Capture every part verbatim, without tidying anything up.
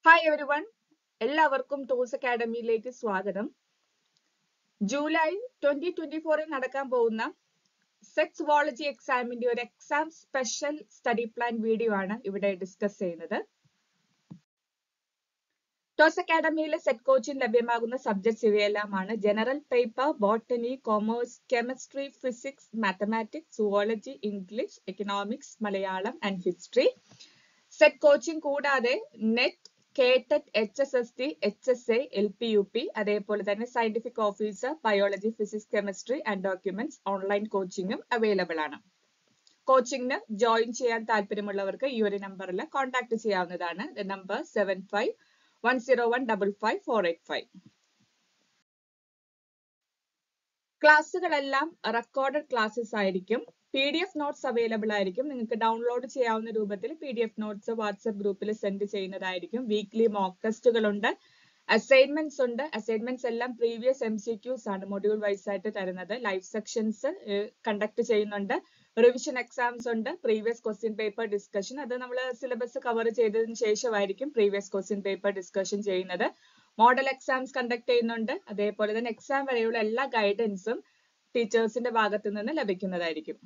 Hi everyone, എല്ലാവർക്കും tools അക്കാഡമിയിലേക്ക് സ്വാഗതം. ജൂലൈ ട്വന്റി ട്വന്റി ഫോറിൽ നടക്കാൻ പോകുന്ന സെറ്റ് സുവോളജി എക്സാമിന്റെ ഒരു exam special study plan video ആണ് ഇവിടെ ഡിസ്കസ് ചെയ്യുന്നത്. ടോസ് അക്കാഡമിയിലെ സെറ്റ് കോച്ചിങ് ലഭ്യമാകുന്ന സബ്ജക്ട്സ് ഇവയെല്ലാമാണ്: general paper, botany, commerce, chemistry, physics, mathematics, zoology, English, economics, Malayalam and history. SET coaching കൂടാതെ NET, KTET, H S S T, H S A, L P U P, അതേപോലെ തന്നെ scientific officer, biology, physics, chemistry and documents online കോച്ചിങ്ങും available ആണ്. കോച്ചിങ്ങിന് join ചെയ്യാൻ താല്പര്യമുള്ളവർക്ക് ഈ ഒരു നമ്പറിൽ കോൺടാക്ട് ചെയ്യാവുന്നതാണ്. Number seven five one zero one double five four eight five. ക്ലാസ്സുകളെല്ലാം റെക്കോർഡഡ് ക്ലാസ്സസ് ആയിരിക്കും. P D F notes available ആയിരിക്കും. നിങ്ങൾക്ക് ഡൗൺലോഡ് ചെയ്യാവുന്ന രൂപത്തിൽ P D F notes WhatsApp ഗ്രൂപ്പിൽ സെൻഡ് ചെയ്യുന്നതായിരിക്കും. വീക്ക്ലി മോക്ക് ടെസ്റ്റുകൾ ഉണ്ട്, അസൈൻമെന്റ്സ് ഉണ്ട്. അസൈൻമെന്റ്സ് എല്ലാം പ്രീവിയസ് എം സി ക്യൂസ് ആണ് മൊഡ്യൂൾ വൈസ് ആയിട്ട് തരുന്നത്. ലൈവ് സെക്ഷൻസ് കണ്ടക്ട് ചെയ്യുന്നുണ്ട്. റിവിഷൻ എക്സാംസ് ഉണ്ട്. പ്രീവിയസ് ക്വസ്റ്റ്യൻ പേപ്പർ ഡിസ്കഷൻ, അത് നമ്മൾ സിലബസ് കവർ ചെയ്തതിനു ശേഷമായിരിക്കും പ്രീവിയസ് ക്വസ്റ്റ്യൻ പേപ്പർ ഡിസ്കഷൻ ചെയ്യുന്നത്. മോഡൽ എക്സാംസ് കണ്ടക്ട് ചെയ്യുന്നുണ്ട്. അതേപോലെ തന്നെ എക്സാം വരെയുള്ള എല്ലാ ഗൈഡൻസും ടീച്ചേഴ്സിന്റെ ഭാഗത്തു നിന്ന് ലഭിക്കുന്നതായിരിക്കും.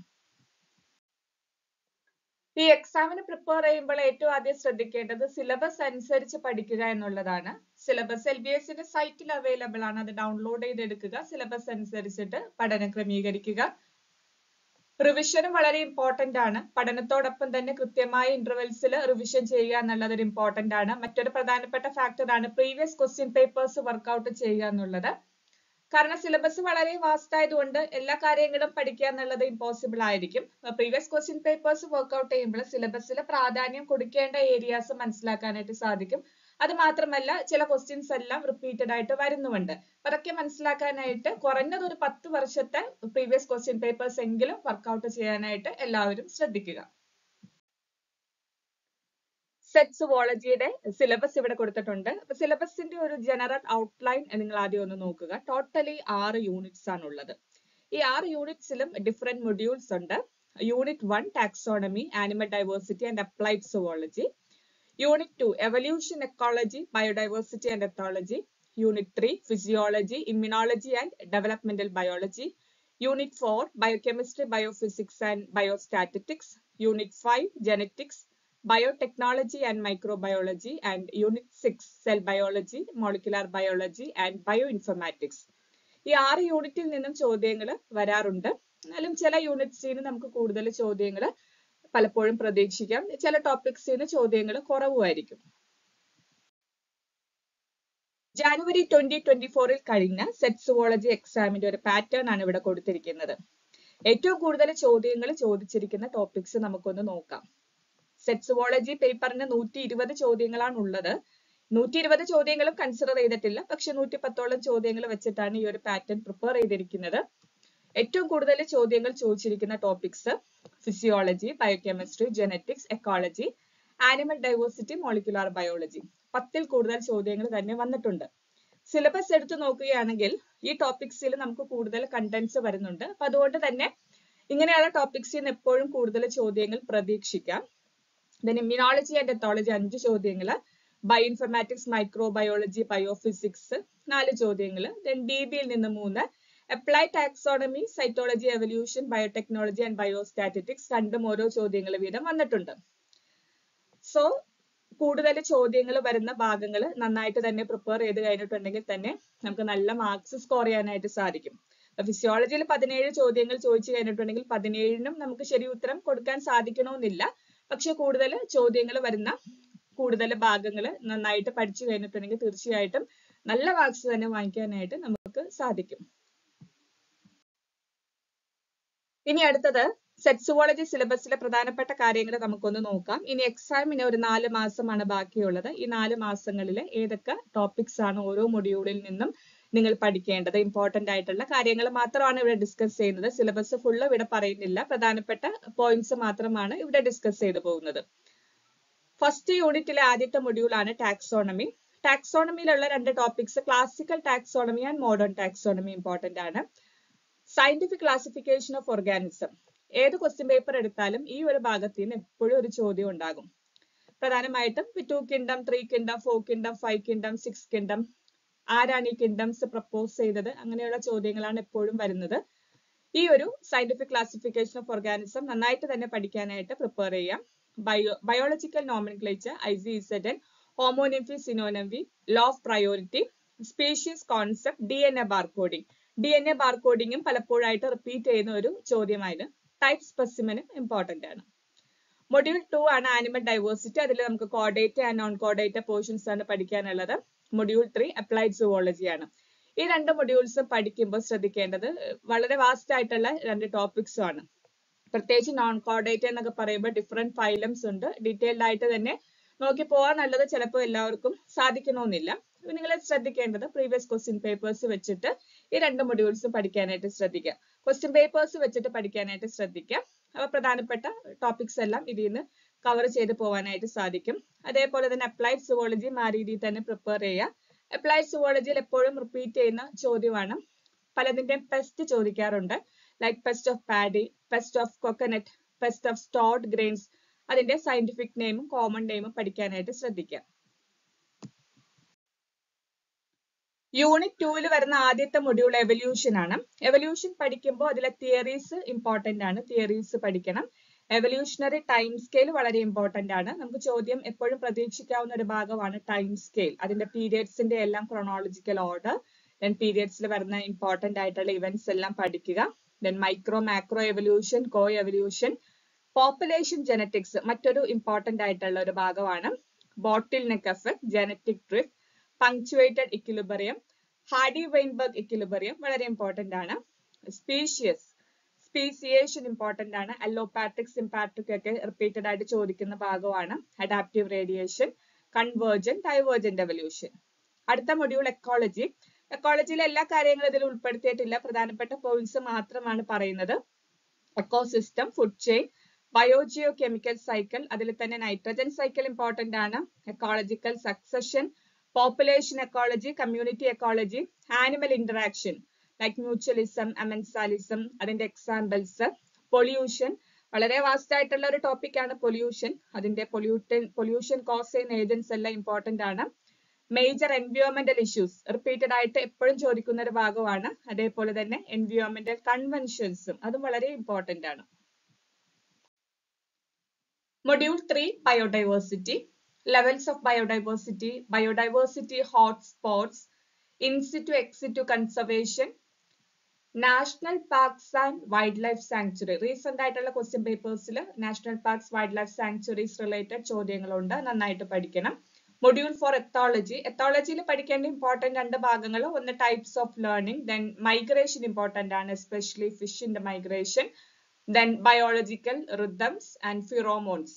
ഈ എക്സാമിന് പ്രിപ്പയർ ചെയ്യുമ്പോൾ ഏറ്റവും ആദ്യം ശ്രദ്ധിക്കേണ്ടത് സിലബസ് അനുസരിച്ച് പഠിക്കുക എന്നുള്ളതാണ്. സിലബസ് എൽ ബി എസിന്റെ സൈറ്റിൽ അവൈലബിൾ ആണ്, അത് ഡൗൺലോഡ് ചെയ്തെടുക്കുക. സിലബസ് അനുസരിച്ചിട്ട് പഠനം ക്രമീകരിക്കുക. റിവിഷനും വളരെ ഇമ്പോർട്ടന്റ് ആണ്. പഠനത്തോടൊപ്പം തന്നെ കൃത്യമായ ഇന്റർവെൽസിൽ റിവിഷൻ ചെയ്യുക എന്നുള്ളത് ഒരു ഇമ്പോർട്ടന്റ് ആണ്. മറ്റൊരു പ്രധാനപ്പെട്ട ഫാക്ടർ ആണ് പ്രീവിയസ് ക്വസ്റ്റ്യൻ പേപ്പേഴ്സ് വർക്ക്ഔട്ട് ചെയ്യുക എന്നുള്ളത്. കാരണം സിലബസ് വളരെ വാസ്റ്റ് ആയതുകൊണ്ട് എല്ലാ കാര്യങ്ങളും പഠിക്കുക എന്നുള്ളത് ഇമ്പോസിബിൾ ആയിരിക്കും. പ്രീവിയസ് ക്വസ്റ്റ്യൻ പേപ്പേഴ്സ് വർക്ക്ഔട്ട് ചെയ്യുമ്പോൾ സിലബസിൽ പ്രാധാന്യം കൊടുക്കേണ്ട ഏരിയാസ് മനസ്സിലാക്കാനായിട്ട് സാധിക്കും. അത് മാത്രമല്ല ചില ക്വസ്റ്റ്യൻസ് എല്ലാം റിപ്പീറ്റഡ് ആയിട്ട് വരുന്നുണ്ട്. അതൊക്കെ മനസ്സിലാക്കാനായിട്ട് കുറഞ്ഞത് ഒരു പത്ത് വർഷത്തെ പ്രീവിയസ് ക്വസ്റ്റ്യൻ പേപ്പേഴ്സ് എങ്കിലും വർക്ക്ഔട്ട് ചെയ്യാനായിട്ട് എല്ലാവരും ശ്രദ്ധിക്കുക. സെറ്റ് സുവോളജിയുടെ സിലബസ് ഇവിടെ കൊടുത്തിട്ടുണ്ട്. അപ്പൊ സിലബസിന്റെ ഒരു ജനറൽ ഔട്ട്ലൈൻ നിങ്ങൾ ആദ്യം ഒന്ന് നോക്കുക. ടോട്ടലി ആറ് യൂണിറ്റ്സ് ആണ് ഉള്ളത്. ഈ ആറ് യൂണിറ്റ്സിലും ഡിഫറെന്റ് മൊഡ്യൂൾസ് ഉണ്ട്. Unit one taxonomy, animal diversity and applied zoology. Unit two evolution, ecology, biodiversity and ethology. Unit three physiology, immunology and developmental biology. Unit four biochemistry, biophysics and biostatistics. Unit five genetics, biotechnology and microbiology, and unit six cell biology, molecular biology and bioinformatics. ഈ ആറ് യൂണിറ്റിൽ നിന്നും ചോദ്യങ്ങൾ വരാറുണ്ട്. എന്നാലും ചില യൂണിറ്റ്സിൽ നിന്ന് നമുക്ക് കൂടുതൽ ചോദ്യങ്ങൾ പലപ്പോഴും പ്രതീക്ഷിക്കാം. ചില ടോപ്പിക്സിൽ നിന്ന് ചോദ്യങ്ങൾ കുറവുമായിരിക്കും. ജാനുവരി ട്വന്റി ട്വന്റി ഫോറിൽ കഴിഞ്ഞ സെറ്റ് സുവോളജി എക്സാമിന്റെ ഒരു പാറ്റേൺ ആണ് ഇവിടെ കൊടുത്തിരിക്കുന്നത്. ഏറ്റവും കൂടുതൽ ചോദ്യങ്ങൾ ചോദിച്ചിരിക്കുന്ന ടോപ്പിക്സ് നമുക്കൊന്ന് നോക്കാം. സെറ്റ് സുവോളജി പേപ്പറിന് നൂറ്റി ഇരുപത് ചോദ്യങ്ങളാണ് ഉള്ളത്. നൂറ്റി ഇരുപത് ചോദ്യങ്ങളും കൺസിഡർ ചെയ്തിട്ടില്ല, പക്ഷെ നൂറ്റി പത്തോളം ചോദ്യങ്ങൾ വെച്ചിട്ടാണ് ഈ ഒരു പാറ്റേൺ പ്രിപ്പയർ ചെയ്തിരിക്കുന്നത്. ഏറ്റവും കൂടുതൽ ചോദ്യങ്ങൾ ചോദിച്ചിരിക്കുന്ന topics physiology, biochemistry, genetics, ecology, animal diversity, molecular biology. പത്തിൽ കൂടുതൽ ചോദ്യങ്ങൾ തന്നെ വന്നിട്ടുണ്ട്. സിലബസ് എടുത്തു നോക്കുകയാണെങ്കിൽ ഈ ടോപ്പിക്സിൽ നമുക്ക് കൂടുതൽ കണ്ടന്റ്സ് വരുന്നുണ്ട്. അപ്പൊ അതുകൊണ്ട് തന്നെ ഇങ്ങനെയുള്ള ടോപ്പിക്സിൽ നിന്ന് എപ്പോഴും കൂടുതൽ ചോദ്യങ്ങൾ പ്രതീക്ഷിക്കാം. ദെൻ ഇമ്മ്യൂണോളജി ആൻഡ് എത്തോളജി അഞ്ച് ചോദ്യങ്ങൾ, ബയോഇൻഫർമാറ്റിക്സ്, മൈക്രോബയോളജി, ബയോഫിസിക്സ് നാല് ചോദ്യങ്ങൾ, ദെൻ ഡി ബിയിൽ നിന്ന് മൂന്ന്, applied taxonomy, cytology, evolution, biotechnology and biostatistics രണ്ടും ഓരോ ചോദ്യങ്ങൾ വീതം വന്നിട്ടുണ്ട്. സോ കൂടുതൽ ചോദ്യങ്ങൾ വരുന്ന ഭാഗങ്ങൾ നന്നായിട്ട് തന്നെ പ്രിപ്പയർ ചെയ്ത് കഴിഞ്ഞിട്ടുണ്ടെങ്കിൽ തന്നെ നമുക്ക് നല്ല മാർക്സ് സ്കോർ ചെയ്യാനായിട്ട് സാധിക്കും. ഫിസിയോളജിയിൽ പതിനേഴ് ചോദ്യങ്ങൾ ചോദിച്ചു കഴിഞ്ഞിട്ടുണ്ടെങ്കിൽ പതിനേഴിനും നമുക്ക് ശരി ഉത്തരം കൊടുക്കാൻ സാധിക്കണമെന്നില്ല. പക്ഷെ കൂടുതൽ ചോദ്യങ്ങൾ വരുന്ന കൂടുതൽ ഭാഗങ്ങൾ നന്നായിട്ട് പഠിച്ചു കഴിഞ്ഞിട്ടുണ്ടെങ്കിൽ തീർച്ചയായിട്ടും നല്ല മാർക്സ് തന്നെ വാങ്ങിക്കാനായിട്ട് നമുക്ക് സാധിക്കും. ഇനി അടുത്തത് സെറ്റ് സുവോളജി സിലബസിലെ പ്രധാനപ്പെട്ട കാര്യങ്ങൾ നമുക്കൊന്ന് നോക്കാം. ഇനി എക്സാമിന് ഒരു നാല് മാസമാണ് ബാക്കിയുള്ളത്. ഈ നാല് മാസങ്ങളിൽ ഏതൊക്കെ ടോപ്പിക്സ് ആണ് ഓരോ മൊഡ്യൂളിൽ നിന്നും നിങ്ങൾ പഠിക്കേണ്ടത്, ഇമ്പോർട്ടന്റ് ആയിട്ടുള്ള കാര്യങ്ങൾ മാത്രമാണ് ഇവിടെ ഡിസ്കസ് ചെയ്യുന്നത്. സിലബസ് ഫുള്ള് ഇവിടെ പറയുന്നില്ല, പ്രധാനപ്പെട്ട പോയിന്റ്സ് മാത്രമാണ് ഇവിടെ ഡിസ്കസ് ചെയ്തു പോകുന്നത്. ഫസ്റ്റ് യൂണിറ്റിലെ ആദ്യത്തെ മൊഡ്യൂൾ ആണ് ടാക്സോണമി. ടാക്സോണമിയിലുള്ള രണ്ട് topics classical taxonomy and modern taxonomy important ആണ്. Scientific classification of organism. ഏത് ക്വസ്റ്റ്യൻ പേപ്പർ എടുത്താലും ഈ ഒരു ഭാഗത്ത് നിന്ന് എപ്പോഴും ഒരു ചോദ്യം ഉണ്ടാകും. പ്രധാനമായിട്ടും two kingdom, three kingdom, four kingdom, five kingdom, six kingdom, ആരാണ് ഈ കിങ്ഡംസ് പ്രപ്പോസ് ചെയ്തത്, അങ്ങനെയുള്ള ചോദ്യങ്ങളാണ് എപ്പോഴും വരുന്നത്. ഈ ഒരു സയന്റിഫിക് ക്ലാസിഫിക്കേഷൻ ഓഫ് ഓർഗാനിസം നന്നായിട്ട് തന്നെ പഠിക്കാനായിട്ട് പ്രിപ്പയർ ചെയ്യാം. Bio biological nomenclature, I C Z N, ഹോമോനിംഫി, സിനോനിംഫി, law of priority, species concept, D N A barcoding. D N A ബാർകോഡിംഗും പലപ്പോഴായിട്ട് റിപ്പീറ്റ് ചെയ്യുന്ന ഒരു ചോദ്യമായിരുന്നു. ടൈപ്പ് സ്പെസിമെനും ഇമ്പോർട്ടന്റ് ആണ്. മൊഡ്യൂൾ ടു ആണ് ആനിമൽ ഡൈവേഴ്സിറ്റി. അതിൽ നമുക്ക് കോഡേറ്റ ആൻഡ് നോൺ കോഡേറ്റ പോർഷൻസ് ആണ് പഠിക്കാനുള്ളത്. മൊഡ്യൂൾ ത്രീ അപ്ലൈഡ് സുവോളജി ആണ്. ഈ രണ്ട് മൊഡ്യൂൾസും പഠിക്കുമ്പോൾ ശ്രദ്ധിക്കേണ്ടത് വളരെ വാസ്റ്റ് ആയിട്ടുള്ള രണ്ട് ടോപ്പിക്സും ആണ്. പ്രത്യേകിച്ച് നോൺ കോഡേറ്റ എന്നൊക്കെ പറയുമ്പോൾ ഡിഫറെന്റ് ഫൈലംസ് ഉണ്ട്. ഡീറ്റെയിൽഡ് ആയിട്ട് തന്നെ നോക്കി പോകാൻ നല്ലത് ചിലപ്പോൾ എല്ലാവർക്കും സാധിക്കണമെന്നില്ല. നിങ്ങൾ ശ്രദ്ധിക്കേണ്ടത് പ്രീവിയസ് ക്വസ്റ്റ്യൻ പേപ്പേഴ്സ് വെച്ചിട്ട് ഈ രണ്ട് മൊഡ്യൂൾസും പഠിക്കാനായിട്ട് ശ്രദ്ധിക്കുക. ക്വസ്റ്റ്യൻ പേപ്പേഴ്സ് വെച്ചിട്ട് പഠിക്കാനായിട്ട് ശ്രദ്ധിക്കുക. അവ പ്രധാനപ്പെട്ട ടോപ്പിക്സ് എല്ലാം ഇതിൽ നിന്ന് കവർ ചെയ്ത് പോകാനായിട്ട് സാധിക്കും. അതേപോലെ തന്നെ അപ്ലൈഡ് സുവോളജിയും ആ രീതിയിൽ തന്നെ പ്രിപ്പയർ ചെയ്യുക. അപ്ലൈഡ് സുവോളജിയിൽ എപ്പോഴും റിപ്പീറ്റ് ചെയ്യുന്ന ചോദ്യമാണ്. പലതിന്റെയും പെസ്റ്റ് ചോദിക്കാറുണ്ട്. Like pest of paddy, pest of coconut, pest of stored grains. അതിന്റെ സയന്റിഫിക് നെയിമും കോമൺ നെയിമും പഠിക്കാനായിട്ട് ശ്രദ്ധിക്കുക. യൂണിറ്റ് ടൂവിൽ വരുന്ന ആദ്യത്തെ മൊഡ്യൂൾ എവല്യൂഷൻ ആണ്. എവല്യൂഷൻ പഠിക്കുമ്പോൾ അതിലെ തിയറീസ് ഇമ്പോർട്ടന്റ് ആണ്. തിയറീസ് പഠിക്കണം. എവല്യൂഷണറി ടൈം സ്കെയിൽ വളരെ ഇമ്പോർട്ടന്റ് ആണ്. നമുക്ക് ചോദ്യം എപ്പോഴും പ്രതീക്ഷിക്കാവുന്ന ഒരു ഭാഗമാണ് ടൈം സ്കെയിൽ. അതിന്റെ പീരിയഡ്സിന്റെ എല്ലാം ക്രോണോളജിക്കൽ ഓർഡർ, ദെൻ പീരിയഡ്സിൽ വരുന്ന ഇമ്പോർട്ടന്റ് ആയിട്ടുള്ള ഇവന്റ്സ് എല്ലാം പഠിക്കുക. Then micro macro evolution, co evolution, population genetics മറ്റൊരു ഇമ്പോർട്ടന്റ് ആയിട്ടുള്ള ഒരു ഭാഗമാണ്. Bottleneck effect, genetic drift, punctuated equilibrium, Hardy Weinberg equilibrium വളരെ ഇമ്പോർട്ടന്റ് ആണ്. സ്പീഷ്യസ്, സ്പീസിയേഷൻ ഇമ്പോർട്ടന്റ് ആണ്. അല്ലോപാട്രിക്, സിംപാട്രിക് ഒക്കെ റിപ്പീറ്റഡ് ആയിട്ട് ചോദിക്കുന്ന ഭാഗമാണ്. Adaptive radiation, convergent, divergent evolution. അടുത്ത മൊഡ്യൂൾ എക്കോളജി. എക്കോളജിയിലെ എല്ലാ കാര്യങ്ങളും ഇതിൽ ഉൾപ്പെടുത്തിയിട്ടില്ല. പ്രധാനപ്പെട്ട പോയിന്റ്സ് മാത്രമാണ് പറയുന്നത്. Ecosystem, food chain, biogeochemical cycle, അതിൽ തന്നെ നൈട്രജൻ സൈക്കിൾ ഇമ്പോർട്ടന്റ് ആണ്. Ecological succession, population ecology, community ecology, animal interaction like mutualism, amensalism, അതിന്റെ എക്സാമ്പിൾസ്, പൊല്യൂഷൻ വളരെ വാസ്റ്റ് ആയിട്ടുള്ള ഒരു ടോപ്പിക് ആണ് പൊല്യൂഷൻ. അതിന്റെ പൊല്യൂട്ടൻ പൊല്യൂഷൻ കോസ് ചെയ്യുന്ന ഏജൻസ് എല്ലാം ഇമ്പോർട്ടന്റ് ആണ്. മേജർ എൻവയോൺമെന്റൽ ഇഷ്യൂസ് റിപ്പീറ്റഡ് ആയിട്ട് എപ്പോഴും ചോദിക്കുന്ന ഒരു ഭാഗമാണ്. അതേപോലെ തന്നെ എൻവയോൺമെന്റൽ കൺവെൻഷൻസും അതും വളരെ ഇമ്പോർട്ടന്റ് ആണ്. Module three biodiversity, levels of biodiversity, biodiversity hotspots, in situ ex situ conservation, national parks and wildlife sanctuary. Recent ആയിട്ടുള്ള ക്വസ്റ്റ്യൻ പേപ്പേഴ്സിൽ national parks, wildlife sanctuaries related ചോദ്യങ്ങളുണ്ട്. നന്നായിട്ട് പഠിക്കണം. Module four ethology. എത്തോളജിയിൽ പഠിക്കേണ്ട ഇമ്പോർട്ടന്റ് രണ്ട് ഭാഗങ്ങൾ. ഒന്ന് types of learning, then migration important ആണ്, എസ്പെഷ്യലി ഫിഷിന്റെ migration, then biological rhythms and pheromones.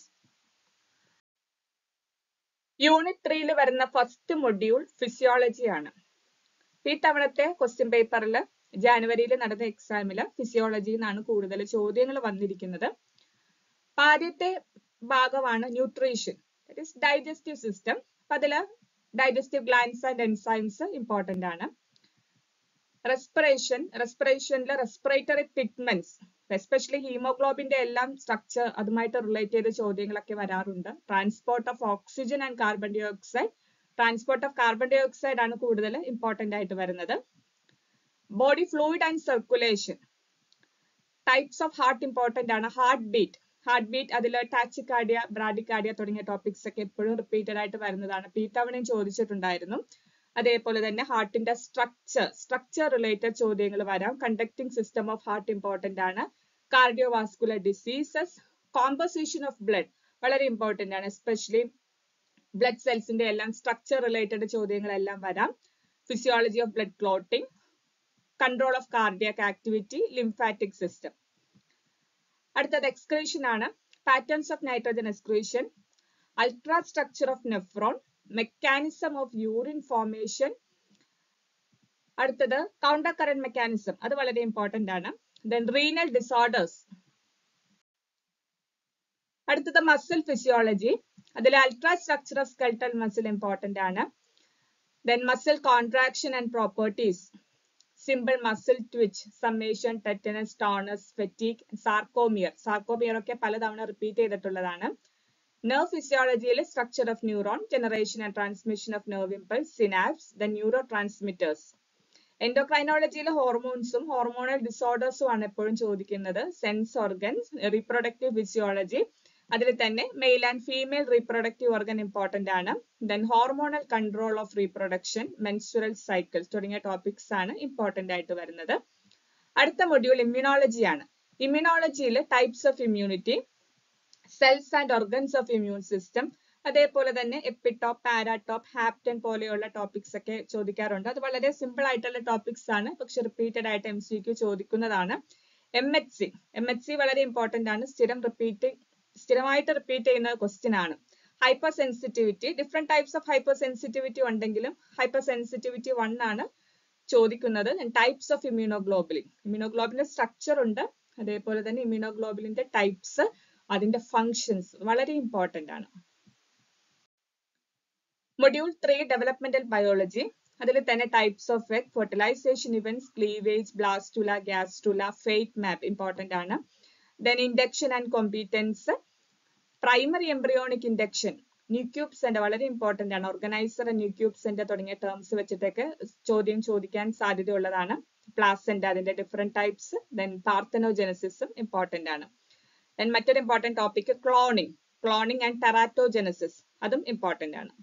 Unit ത്രീയിൽ വരുന്ന ഫസ്റ്റ് മൊഡ്യൂൾ ഫിസിയോളജി ആണ്. ഈ തവണത്തെ ക്വസ്റ്റ്യൻ പേപ്പറിൽ ജാനുവരിയിൽ നടന്ന എക്സാമില് ഫിസിയോളജിയിൽ നിന്നാണ് കൂടുതൽ ചോദ്യങ്ങൾ വന്നിരിക്കുന്നത്. ആദ്യത്തെ ഭാഗമാണ് nutrition, that is digestive system. അപ്പൊ അതില് digestive glands and enzymes important ആണ്. റെസ്പിറേഷൻ, റെസ്പിറേഷനിൽ റെസ്പിറേറ്ററി പിഗ്മെന്റ്സ്, എസ്പെഷ്യലി ഹീമോഗ്ലോബിന്റെ എല്ലാം സ്ട്രക്ചർ അതുമായിട്ട് റിലേറ്റ് ചെയ്ത ചോദ്യങ്ങളൊക്കെ വരാറുണ്ട്. Transport of oxygen and carbon dioxide, transport of carbon dioxide ആണ് കൂടുതൽ ഇമ്പോർട്ടന്റ് ആയിട്ട് വരുന്നത്. Body fluid and circulation, types of heart important ആണ്. ഹാർട്ട് ബീറ്റ്, ഹാർട്ട് ബീറ്റ് അതിൽ ടാച്ചിക്കാർഡിയ, ബ്രാഡിക്കാർഡിയ തുടങ്ങിയ ടോപ്പിക്സ് ഒക്കെ എപ്പോഴും റിപ്പീറ്റഡ് ആയിട്ട് വരുന്നതാണ്. ഈ തവണയും ചോദിച്ചിട്ടുണ്ടായിരുന്നു. അതേപോലെ തന്നെ ഹാർട്ടിന്റെ സ്ട്രക്ചർ, സ്ട്രക്ചർ റിലേറ്റഡ് ചോദ്യങ്ങൾ വരാം. Conducting system of heart important ആണ്. Cardiovascular diseases, composition of blood വളരെ ഇമ്പോർട്ടന്റ് ആണ്, എസ്പെഷ്യലി ബ്ലഡ് സെൽസിന്റെ എല്ലാം സ്ട്രക്ചർ റിലേറ്റഡ് ചോദ്യങ്ങളെല്ലാം വരാം. Physiology of blood clotting, control of cardiac activity, lymphatic system. അടുത്തത് എക്സ്ക്രീഷൻ ആണ്. Patterns of nitrogen excretion, ultrastructure of nephron, mechanism of urine formation. അടുത്തത് countercurrent mechanism, അത് വളരെ ഇമ്പോർട്ടന്റ് ആണ്. Then renal disorders. അടുത്തത് muscle physiology, അതിൽ ultrastructure of skeletal muscle important ആണ്. Then muscle contraction and properties, simple muscle twitch, summation, tetanus, tonus, fatigue, sarcomere. Sarcomere ഒക്കെ പലതവണ repeat ചെയ്തിട്ടുള്ളതാണ്. Nerve physiology, structure of neuron, generation and transmission of nerve impulse, synapse, the neurotransmitters. Endocrinology, hormones, hormonal disorders ആണ് എപ്പോഴും ചോദിക്കുന്നത്. Sense organs, reproductive physiology, അതിൽ തന്നെ male and female reproductive organ important ആണ്. Then hormonal control of reproduction, menstrual cycles തുടങ്ങിയ topics ആണ് important ആയിട്ട് വരുന്നത്. അടുത്ത module immunology ആണ്. Immunology types of immunity, cells and organs of immune system, അതേപോലെ തന്നെ എപ്പിടോപ്പ്, പാരാടോപ്പ്, ഹാപ്റ്റൻ പോലെയുള്ള ടോപ്പിക്സ് ഒക്കെ ചോദിക്കാറുണ്ട്. അത് വളരെ സിമ്പിൾ ആയിട്ടുള്ള ടോപ്പിക്സ് ആണ്, പക്ഷെ റിപ്പീറ്റഡ് ആയിട്ട് എം സി ക്യു ചോദിക്കുന്നതാണ്. M H C M H C വളരെ ഇമ്പോർട്ടന്റ് ആണ്, സ്ഥിരം റിപ്പീറ്റ് സ്ഥിരമായിട്ട് റിപ്പീറ്റ് ചെയ്യുന്ന ക്വസ്റ്റ്യൻ ആണ്. Hypersensitivity, different types of hypersensitivity ഉണ്ടെങ്കിലും ഹൈപ്പർ സെൻസിറ്റിവിറ്റി വൺ ആണ് ചോദിക്കുന്നത്. ടൈപ്സ് ഓഫ് ഇമ്മ്യൂണോഗ്ലോബുലിൻ, ഇമ്മ്യൂണോഗ്ലോബുലിന്റെ സ്ട്രക്ചർ ഉണ്ട്, അതേപോലെ തന്നെ ഇമ്മ്യൂണോഗ്ലോബുലിന്റെ ടൈപ്സ്, അതിന്റെ ഫങ്ഷൻസ് വളരെ ഇമ്പോർട്ടന്റ് ആണ്. മൊഡ്യൂൾ ത്രീ ഡെവലപ്മെന്റൽ ബയോളജി, അതിൽ തന്നെ types of egg, fertilization events, cleavage, blastula, gastrula, fate map important ആണ്. Then induction and competence, primary embryonic induction, ന്യൂക്യൂബ്സെന്റ് വളരെ ഇമ്പോർട്ടന്റ് ആണ്. ഓർഗനൈസർ, ന്യൂക്യൂബ്സെന്റ് തുടങ്ങിയ ടേംസ് വെച്ചിട്ടൊക്കെ ചോദ്യം ചോദിക്കാൻ സാധ്യതയുള്ളതാണ്. പ്ലാസെന്റ്, അതിന്റെ ഡിഫറെന്റ് ടൈപ്സ്, ദെൻ പാർത്തനോജെനസിസും ഇമ്പോർട്ടന്റ് ആണ്. ദെൻ മറ്റൊരു important topic cloning, cloning and teratogenesis, അതും ഇമ്പോർട്ടന്റ് ആണ്.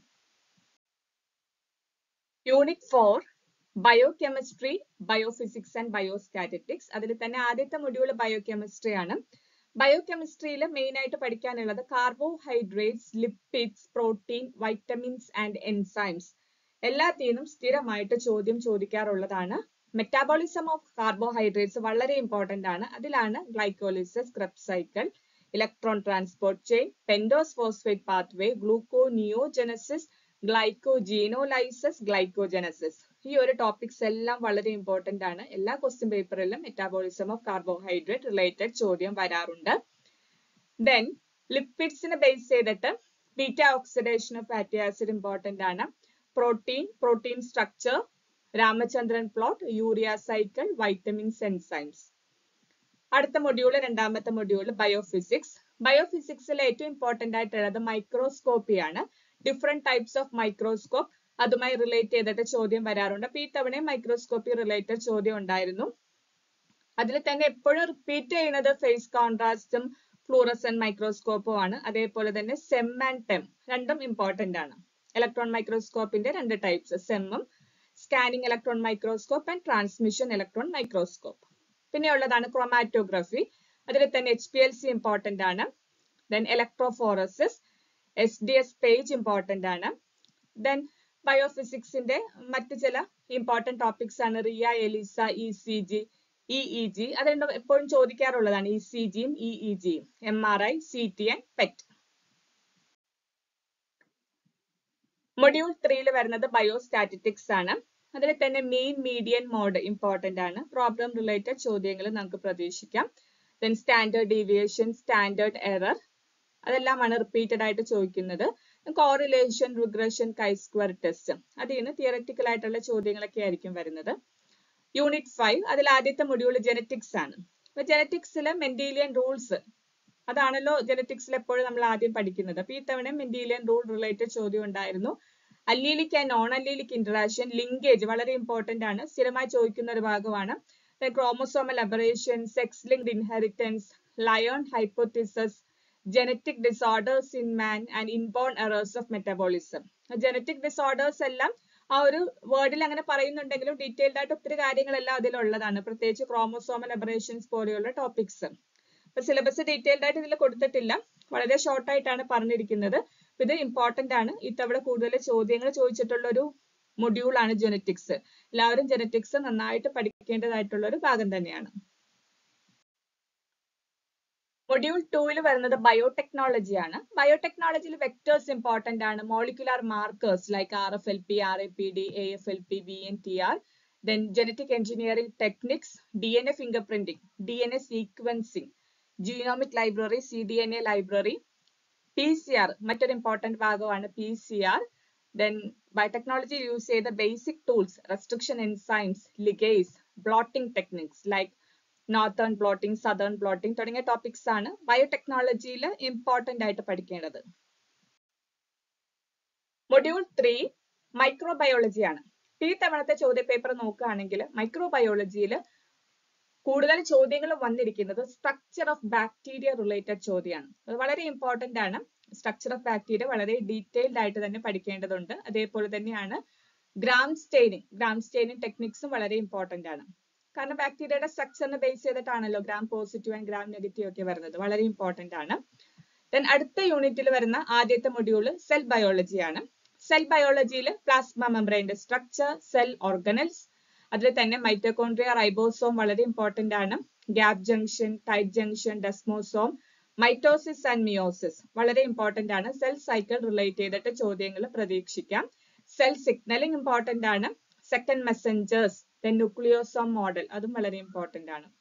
Unit four biochemistry, biophysics and biostatistics, അതിൽ തന്നെ ആദ്യത്തെ മൊഡ്യൂൾ ബയോകെമിസ്ട്രി ആണ്. ബയോകെമിസ്ട്രിയിൽ മെയിൻ ആയിട്ട് പഠിക്കാനുള്ളത് carbohydrates, lipids, protein, vitamins and enzymes, എല്ലാത്തിനും സ്ഥിരമായിട്ട് ചോദ്യം ചോദിക്കാറുള്ളതാണ്. മെറ്റാബോളിസം ഓഫ് കാർബോഹൈഡ്രേറ്റ്സ് വളരെ ഇമ്പോർട്ടന്റ് ആണ്. അതിലാണ് glycolysis, Krebs cycle, electron transport chain, pentose phosphate pathway, gluconeogenesis, glycogenolysis, glycogenesis, ഈ ഒരു ടോപ്പിക്സ് എല്ലാം വളരെ ഇമ്പോർട്ടന്റ് ആണ്. എല്ലാ ക്വസ്റ്റ്യൻ പേപ്പറിലും മെറ്റാബോളിസം ഓഫ് കാർബോഹൈഡ്രേറ്റ് റിലേറ്റഡ് ചോദ്യം വരാറുണ്ട്. ദെൻ ലിപ്പിഡ്സിനെ ബേസ് ചെയ്തിട്ട് beta oxidation of fatty acid important ആണ്. Protein, protein structure, Ramachandran plot, urea cycle, vitamins, enzymes. അടുത്ത മൊഡ്യൂള് രണ്ടാമത്തെ മൊഡ്യൂള് ബയോഫിസിക്സ്. ബയോഫിസിക്സിലെ ഏറ്റവും ഇമ്പോർട്ടന്റ് ആയിട്ടുള്ളത് മൈക്രോസ്കോപ്പി ആണ്. ഡിഫറെന്റ് ടൈപ്സ് ഓഫ് മൈക്രോസ്കോപ്പ്, അതുമായി റിലേറ്റ് ചെയ്തിട്ട് ചോദ്യം വരാറുണ്ട്. അപ്പൊ ഈ തവണയും മൈക്രോസ്കോപ്പി റിലേറ്റഡ് ചോദ്യം ഉണ്ടായിരുന്നു. അതിൽ തന്നെ എപ്പോഴും റിപ്പീറ്റ് ചെയ്യുന്നത് ഫേസ് കോൺട്രാസ്റ്റും ഫ്ലൂറസെന്റ് മൈക്രോസ്കോപ്പും ആണ്. അതേപോലെ തന്നെ സെം ആൻഡ് ടെം രണ്ടും ഇമ്പോർട്ടന്റ് ആണ്. ഇലക്ട്രോൺ മൈക്രോസ്കോപ്പിന്റെ രണ്ട് ടൈപ്സ്, സെമ്മും scanning electron microscope and transmission electron microscope. പിന്നെ ഉള്ളതാണ് ക്രോമാറ്റോഗ്രഫി, അതിൽ തന്നെ H P L C important ആണ്. Then electrophoresis, S D S PAGE important ആണ്. ദെൻ ബയോഫിസിക്സിന്റെ മറ്റ് ചില ഇമ്പോർട്ടന്റ് ടോപ്പിക്സ് ആണ് RIA, ELISA, E C G, E E G, അത് എപ്പോഴും ചോദിക്കാറുള്ളതാണ്. ഇ സി ജിയും ഇ ഇ ജിയും, M R I, C T and PET. Module ത്രീയിൽ വരുന്നത് ബയോസ്റ്റാറ്റിസ്റ്റിക്സ് ആണ്. അതിൽ തന്നെ മെയിൻ, മീഡിയൻ, മോഡ് ഇമ്പോർട്ടന്റ് ആണ്. പ്രോബ്ലം റിലേറ്റഡ് ചോദ്യങ്ങൾ നമുക്ക് പ്രതീക്ഷിക്കാം. Then standard deviation, standard error, അതെല്ലാമാണ് റിപ്പീറ്റഡ് ആയിട്ട് ചോദിക്കുന്നത്. Correlation, regression, chi square test, അതിൽ നിന്ന് തിയററ്റിക്കൽ ആയിട്ടുള്ള ചോദ്യങ്ങളൊക്കെ ആയിരിക്കും വരുന്നത്. യൂണിറ്റ് ഫൈവ്, അതിൽ ആദ്യത്തെ മൊഡ്യൂൾ ജെനറ്റിക്സ് ആണ്. അപ്പൊ ജെനറ്റിക്സിലെ മെൻഡീലിയൻ റൂൾസ്, അതാണല്ലോ ജെനറ്റിക്സിൽ എപ്പോഴും നമ്മൾ ആദ്യം പഠിക്കുന്നത്. അപ്പൊ ഈ തവണ മെൻഡീലിയൻ റൂൾ റിലേറ്റഡ് ചോദ്യം ഉണ്ടായിരുന്നു. Allelic and non allelic interaction, linkage വളരെ ഇമ്പോർട്ടന്റ് ആണ്, സ്ഥിരമായി ചോദിക്കുന്ന ഒരു ഭാഗമാണ്. Chromosomal aberration, sex linked inheritance, Lyon hypothesis, genetic disorders in man and inborn errors of metabolism. Genetic disorders എല്ലാം ആ ഒരു വേർഡിൽ അങ്ങനെ പറയുന്നുണ്ടെങ്കിലും ഡീറ്റെയിൽഡ് ആയിട്ട് ഒത്തിരി കാര്യങ്ങളെല്ലാം അതിലുള്ളതാണ്, പ്രത്യേകിച്ച് ക്രോമോസോമൽ അബറേഷൻസ് പോലെയുള്ള ടോപ്പിക്സ്. അപ്പൊ സിലബസ് ഡീറ്റെയിൽഡ് ആയിട്ട് ഇതിൽ കൊടുത്തിട്ടില്ല, വളരെ ഷോർട്ട് ആയിട്ടാണ് പറഞ്ഞിരിക്കുന്നത്. ഇത് ഇമ്പോർട്ടന്റ് ആണ്. ഇത്തവണ കൂടുതൽ ചോദ്യങ്ങൾ ചോദിച്ചിട്ടുള്ള ഒരു മൊഡ്യൂൾ ആണ് ജെനറ്റിക്സ്. എല്ലാവരും ജെനറ്റിക്സ് നന്നായിട്ട് പഠിക്കേണ്ടതായിട്ടുള്ള ഒരു ഭാഗം തന്നെയാണ്. മൊഡ്യൂൾ ടൂവിൽ വരുന്നത് ബയോടെക്നോളജി ആണ്. ബയോടെക്നോളജിയിൽ വെക്ടേഴ്സ് ഇമ്പോർട്ടന്റ് ആണ്. Molecular markers like R F L P, R A P D, A F L P, V N T R. Then genetic engineering techniques, D N A fingerprinting, D N A sequencing, genomic library, C D N A library, P C R മറ്റൊരു important ഭാഗമാണ് P C R. Then biotechnology use ചെയ്ത basic tools, restriction enzymes, ligase, blotting techniques like northern blotting, southern blotting തുടങ്ങിയ topics ആണ് ബയോടെക്നോളജിയിൽ important ആയിട്ട് പഠിക്കേണ്ടത്. Module three microbiology ആണ്. ഈ തവണത്തെ ചോദ്യ പേപ്പർ നോക്കുകയാണെങ്കിൽ മൈക്രോബയോളജിയിൽ കൂടുതൽ ചോദ്യങ്ങൾ വന്നിരിക്കുന്നത് സ്ട്രക്ചർ ഓഫ് ബാക്ടീരിയ റിലേറ്റഡ് ചോദ്യമാണ്. അത് വളരെ ഇമ്പോർട്ടന്റ് ആണ്. സ്ട്രക്ചർ ഓഫ് ബാക്ടീരിയ വളരെ ഡീറ്റെയിൽഡ് ആയിട്ട് തന്നെ പഠിക്കേണ്ടതുണ്ട്. അതേപോലെ തന്നെയാണ് ഗ്രാം സ്റ്റെയിനിങ് ഗ്രാം സ്റ്റെയിനിങ് ടെക്നിക്സും വളരെ ഇമ്പോർട്ടന്റ് ആണ്. കാരണം ബാക്ടീരിയയുടെ സ്ട്രക്ചറിനെ ബേസ് ചെയ്തിട്ടാണല്ലോ gram positive and gram negative ഒക്കെ വരുന്നത്. വളരെ ഇമ്പോർട്ടന്റ് ആണ്. ദെൻ അടുത്ത യൂണിറ്റിൽ വരുന്ന ആദ്യത്തെ മൊഡ്യൂള് സെൽ ബയോളജി ആണ്. സെൽ ബയോളജിയിൽ പ്ലാസ്മ മെംബ്രെയിന്റെ സ്ട്രക്ചർ, സെൽ ഓർഗനൽസ്, അതിൽ തന്നെ മൈറ്റോകോൺട്രിയ, റൈബോസോം വളരെ ഇമ്പോർട്ടന്റ് ആണ്. Gap junction, tight junction, desmosome, mitosis and meiosis വളരെ ഇമ്പോർട്ടന്റ് ആണ്. സെൽ സൈക്കിൾ റിലേറ്റ് ചെയ്തിട്ട് ചോദ്യങ്ങൾ പ്രതീക്ഷിക്കാം. സെൽ സിഗ്നലിംഗ് ഇമ്പോർട്ടന്റ് ആണ്. Second messengers, then nucleosome model അതും വളരെ ഇമ്പോർട്ടന്റ് ആണ്.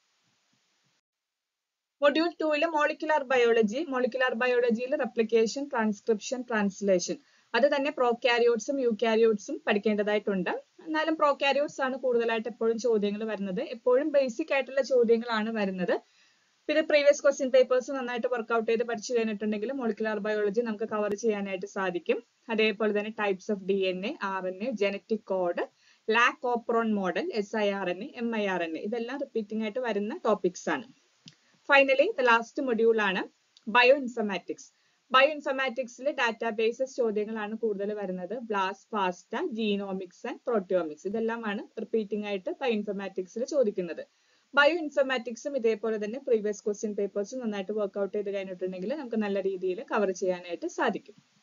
മൊഡ്യൂൾ ടൂവില് മോളിക്കുലാർ ബയോളജി മോളിക്കുലാർ ബയോളജിയിൽ റെപ്ലിക്കേഷൻ, ട്രാൻസ്ക്രിപ്ഷൻ, ട്രാൻസ്ലേഷൻ അത് തന്നെ പ്രോകാരിയോട്സും യൂകാരിയോട്സും പഠിക്കേണ്ടതായിട്ടുണ്ട്. എന്നാലും പ്രോകാരിയോട്സ് ആണ് കൂടുതലായിട്ട് എപ്പോഴും ചോദ്യങ്ങൾ വരുന്നത്. എപ്പോഴും ബേസിക് ആയിട്ടുള്ള ചോദ്യങ്ങളാണ് വരുന്നത്. പിന്നെ പ്രീവിയസ് ക്വസ്റ്റ്യൻ പേപ്പേഴ്സ് നന്നായിട്ട് വർക്ക്ഔട്ട് ചെയ്ത് പഠിച്ചു കഴിഞ്ഞിട്ടുണ്ടെങ്കിൽ മോളിക്കുലാർ ബയോളജി നമുക്ക് കവർ ചെയ്യാനായിട്ട് സാധിക്കും. അതേപോലെ തന്നെ types of D N A, R N A, genetic code, lac operon model, S I R N A, M I R N A ഇതെല്ലാം റിപ്പീറ്റിംഗ് ആയിട്ട് വരുന്ന ടോപ്പിക്സ് ആണ്. ഫൈനലി ദ ലാസ്റ്റ് മൊഡ്യൂൾ ആണ് ബയോ ഇൻഫർമാറ്റിക്സ്. ബയോ ഇൻഫർമാറ്റിക്സിൽ databases ചോദ്യങ്ങളാണ് കൂടുതൽ വരുന്നത്. BLAST, FASTA, genomics and proteomics ഇതെല്ലാമാണ് റിപ്പീറ്റിംഗ് ആയിട്ട് ബയോ ഇൻഫർമാറ്റിക്സിൽ ചോദിക്കുന്നത്. ബയോ ഇൻഫർമാറ്റിക്സും ഇതേപോലെ തന്നെ പ്രീവിയസ് ക്വസ്റ്റ്യൻ പേപ്പേഴ്സും നന്നായിട്ട് വർക്ക്ഔട്ട് ചെയ്ത് കഴിഞ്ഞിട്ടുണ്ടെങ്കിൽ നമുക്ക് നല്ല രീതിയിൽ കവർ ചെയ്യാനായിട്ട് സാധിക്കും.